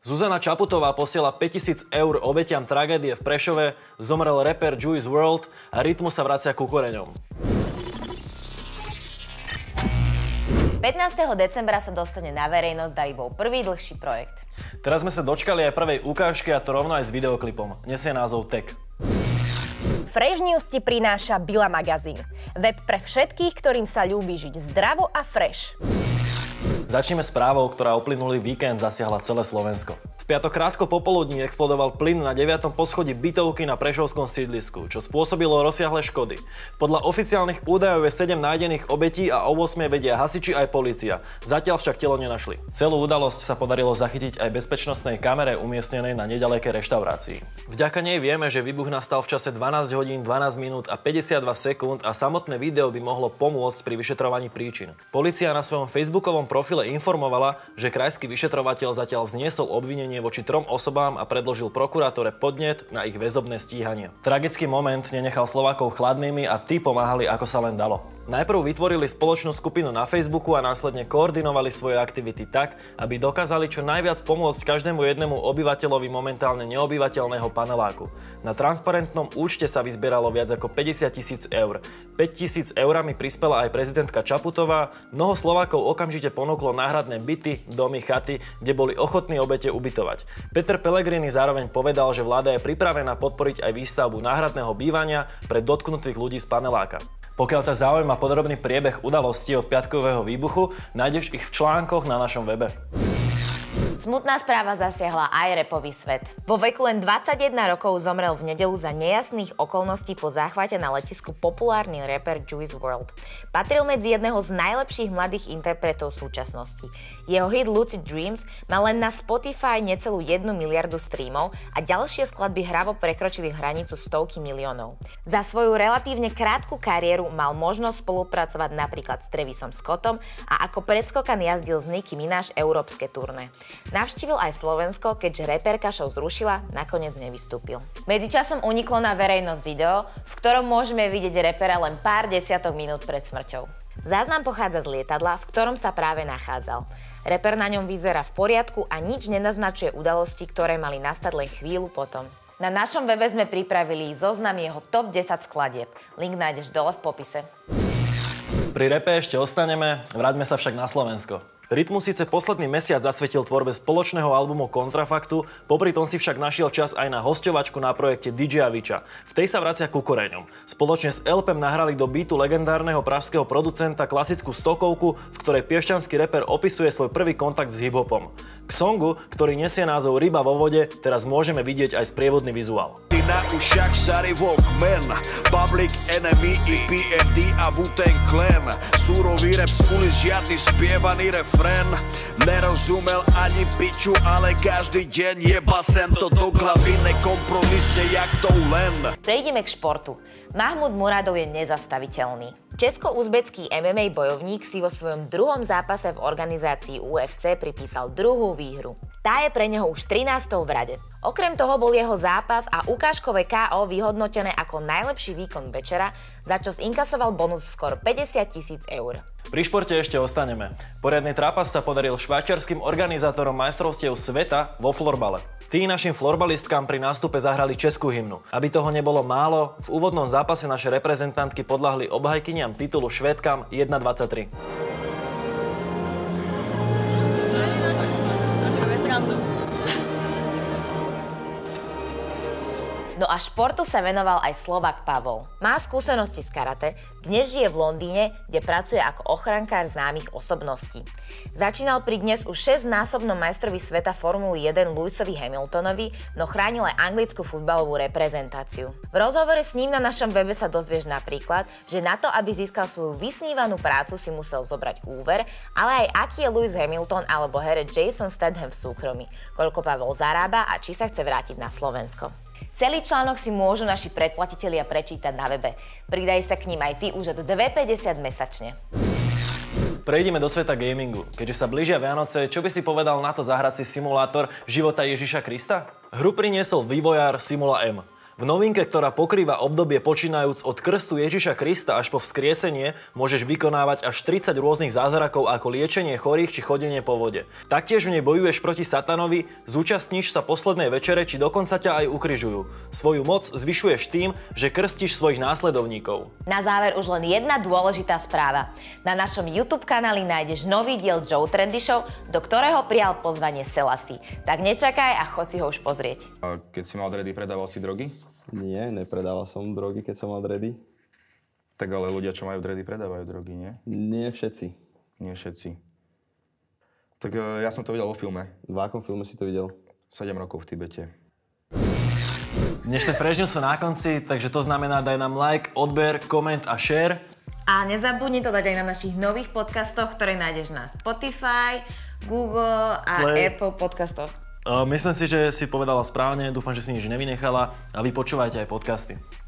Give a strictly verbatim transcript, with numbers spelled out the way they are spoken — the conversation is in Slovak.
Zuzana Čaputová posiela päťtisíc eur obetiam tragédie v Prešove, zomrel rapper Juice world a Rytmus sa vracia ku koreňom. pätnásteho decembra sa dostane na verejnosť Dalibov prvý dlhší projekt. Teraz sme sa dočkali aj prvej ukážky, a to rovno aj s videoklipom. Nesie názov Tag. Fresh News ti prináša Bila magazín. Web pre všetkých, ktorým sa ľúbi žiť zdravo a fresh. Začneme správou, ktorá uplynulý víkend zasiahla celé Slovensko. V piatok krátko popoludní explodoval plyn na deviatom poschodí bytovky na prešovskom sídlisku, čo spôsobilo rozsiahle škody. Podľa oficiálnych údajov je sedem nájdených obetí a o ôsmej vedia hasiči aj polícia. Zatiaľ však telo nenašli. Celú udalosť sa podarilo zachytiť aj bezpečnostnej kamere umiestnenej na nedalekej reštaurácii. Vďaka nej vieme, že výbuch nastal v čase dvanásť hodín dvanásť minút a päťdesiatdva sekúnd a samotné video by mohlo pomôcť pri vyšetrovaní príčin. Polícia na svojom facebookovom profile informovala, že krajský vyšetrovateľ zatiaľ vzniesol obvinenie voči trom osobám a predložil prokurátore podnet na ich väzobné stíhanie. Tragický moment nenechal Slovákov chladnými a tí pomáhali ako sa len dalo. Najprv vytvorili spoločnú skupinu na Facebooku a následne koordinovali svoje aktivity tak, aby dokázali čo najviac pomôcť každému jednému obyvateľovi momentálne neobyvateľného paneláku. Na transparentnom účte sa vyzbieralo viac ako päťdesiat tisíc eur. päť tisíc eurami prispela aj prezidentka Čaputová, mnoho Slovákov okamžite ponúklo náhradné byty, domy, chaty, kde boli ochotní obete ubytovať. Peter Pellegrini zároveň povedal, že vláda je pripravená podporiť aj výstavbu náhradného bývania pre dotknutých ľudí z paneláka. Pokiaľ ťa zaujíma podrobný priebeh udalostí od piatkového výbuchu, nájdeš ich v článkoch na našom webe. Smutná správa zasiahla aj rapový svet. Vo veku len dvadsaťjeden rokov zomrel v nedeľu za nejasných okolností po záchvate na letisku populárny rapper Juice world. Patril medzi jedného z najlepších mladých interpretov súčasnosti. Jeho hit Lucid Dreams mal len na Spotify necelú jednu miliardu streamov a ďalšie skladby hravo prekročili hranicu stovky miliónov. Za svoju relatívne krátku kariéru mal možnosť spolupracovať napríklad s Travisom Scottom a ako predskokan jazdil z Nicki Minaj európske turné. Navštívil aj Slovensko, keďže reperka show zrušila, nakoniec nevystúpil. Medzičasom uniklo na verejnosť video, v ktorom môžeme vidieť repera len pár desiatok minút pred smrťou. Záznam pochádza z lietadla, v ktorom sa práve nachádzal. Reper na ňom vyzerá v poriadku a nič nenaznačuje udalosti, ktoré mali nastať len chvíľu potom. Na našom webe sme pripravili zoznam jeho top desať skladieb. Link nájdeš dole v popise. Pri rape ešte ostaneme, vráťme sa však na Slovensko. Rytmus síce posledný mesiac zasvetil tvorbe spoločného albumu Kontrafaktu, popri tom si však našiel čas aj na hosťovačku na projekte dý džeja Viča. V tej sa vracia ku koreňom. Spoločne s el pé em nahrali do beatu legendárneho pražského producenta klasickú stokovku, v ktorej piešťanský reper opisuje svoj prvý kontakt s hiphopom. K songu, ktorý nesie názov Ryba vo vode, teraz môžeme vidieť aj sprievodný vizuál. Na ušach Sary Walkman, Public Enemy i pé em dé a Wu-Tang Clan. Súrový rap z kulis, žiadny spievaný refrén. Nerozumel ani piču, ale každý deň jeba sem to do hlavy, nekompromisne jak to len. Prejdeme k športu. Mahmud Muradov je nezastaviteľný. Česko-uzbecký em em á bojovník si vo svojom druhom zápase v organizácii ú ef cé pripísal druhú výhru. Tá je pre neho už trinástou v rade. Okrem toho bol jeho zápas a ukážkové ká ó vyhodnotené ako najlepší výkon večera, za čo zinkasoval bonus skoro päťdesiat tisíc eur. Pri športe ešte ostaneme. Poriadny trápas sa podaril švajčiarskym organizátorom majstrovstiev sveta vo florbale. Tí našim florbalistkám pri nástupe zahrali českú hymnu. Aby toho nebolo málo, v úvodnom zápase naše reprezentantky podľahli obhajkyniam titulu Švédkam jedna dvadsaťtri. No a športu sa venoval aj Slovák Pavol. Má skúsenosti z karate, dnes žije v Londýne, kde pracuje ako ochrankár známych osobností. Začínal pri dnes už šesťnásobnom majstrovi sveta Formuly jeden Lewisovi Hamiltonovi, no chránil aj anglickú futbalovú reprezentáciu. V rozhovore s ním na našom webe sa dozvieš napríklad, že na to, aby získal svoju vysnívanú prácu, si musel zobrať úver, ale aj aký je Lewis Hamilton alebo herec Jason Statham v súkromí, koľko Pavol zarába a či sa chce vrátiť na Slovensko. Celý článok si môžu naši predplatitelia prečítať na webe. Pridaj sa k ním aj ty už od dve päťdesiat mesačne. Prejdeme do sveta gamingu. Keďže sa blížia Vianoce, čo by si povedal na to zahrať si simulátor života Ježiša Krista? Hru priniesol vývojár Simula M. V novinke, ktorá pokrýva obdobie počínajúc od krstu Ježiša Krista až po vzkriesenie, môžeš vykonávať až tridsať rôznych zázrakov ako liečenie chorých či chodenie po vode. Taktiež v nej bojuješ proti satanovi, zúčastníš sa poslednej večere či dokonca ťa aj ukrižujú. Svoju moc zvyšuješ tým, že krstíš svojich následovníkov. Na záver už len jedna dôležitá správa. Na našom YouTube kanáli nájdeš nový diel Joe Trendy Show, do ktorého prijal pozvanie Selassie. Tak nečakaj a choď si ho už pozrieť. A keď si mal dredy, predával si drogy? Nie, nepredával som drogy, keď som mal dredy. Tak ale ľudia, čo majú dredy, predávajú drogy, nie? Nie všetci. Nie všetci. Tak ja som to videl vo filme. V akom filme si to videl? sedem rokov v Tibete. Dnešné Fresh News sú na konci, takže to znamená daj nám like, odber, koment a share. A nezabudni to dať aj na našich nových podcastoch, ktoré nájdeš na Spotify, Google a Play. Apple podcastoch. Myslím si, že si povedala správne, dúfam, že si nič nevynechala a vy počúvajte aj podcasty.